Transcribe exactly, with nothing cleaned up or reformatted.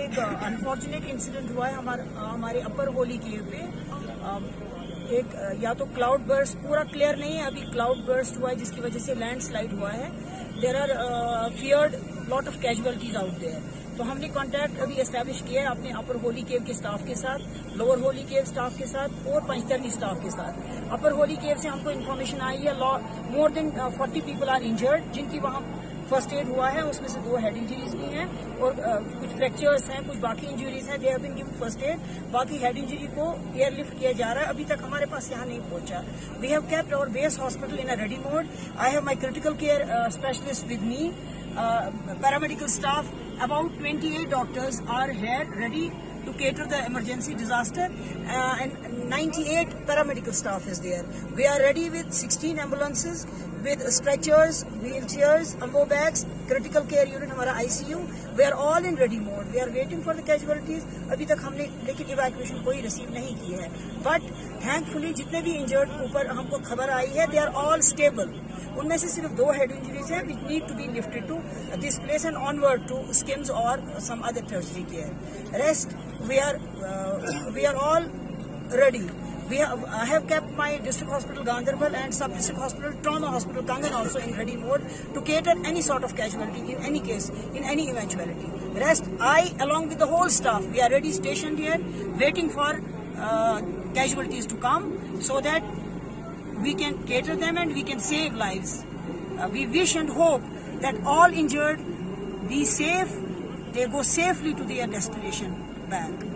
एक unfortunate incident हुआ है हमारे हमारे अपर होली केव पे। एक या तो क्लाउड बर्स्ट, पूरा क्लियर नहीं है अभी, क्लाउड बर्स्ट हुआ है जिसकी वजह से लैंडस्लाइड हुआ है। There are feared lot of casualties out there. तो हमने कांटेक्ट अभी एस्टैब्लिश किया है अपने अपर होली केव के स्टाफ के साथ, लोअर होली केव स्टाफ के साथ और पंचतरणी स्टाफ के साथ। अपर होली केव से हमको इन्फॉर्मेशन आई है more than forty people are injured, जिनकी वहां फर्स्ट एड हुआ है, उसमें से दो हेड इंजरीज भी हैं और uh, कुछ फ्रैक्चर्स हैं, कुछ बाकी इंजरीज हैं। They have been given first aid. बाकी हेड इंजरी को एयरलिफ्ट किया जा रहा है, अभी तक हमारे पास यहाँ नहीं पहुंचा। We have kept our base hospital in a ready mode. I have my critical care specialist with me, paramedical staff, about twenty-eight doctors are here ready to cater the emergency disaster, uh, and ninety-eight paramedical staff is there. We are ready with sixteen ambulances, with stretchers, wheelchairs, ambo bags, critical care unit हमारा I C U. We are all in ready mode. We are waiting for the casualties. अभी तक हमने लेकिन evacuation कोई receive नहीं की है, but thankfully जितने भी injured ऊपर हमको खबर आई है, they are all stable. उनमें से सिर्फ दो हेड इंजरीज हैं which need to be lifted to this place and onward to skims or some other tertiary care. Rest we are uh, we are all ready. We have, I have kept my district hospital Ganderbal and sub district hospital trauma hospital Kangan also in ready mode to cater any sort of casualty in any case, in any eventuality. Rest, I along with the whole staff, we are ready stationed here waiting for uh, casualties to come so that we can cater them and we can save lives. Uh, we wish and hope that all injured be safe, they go safely to their destination back.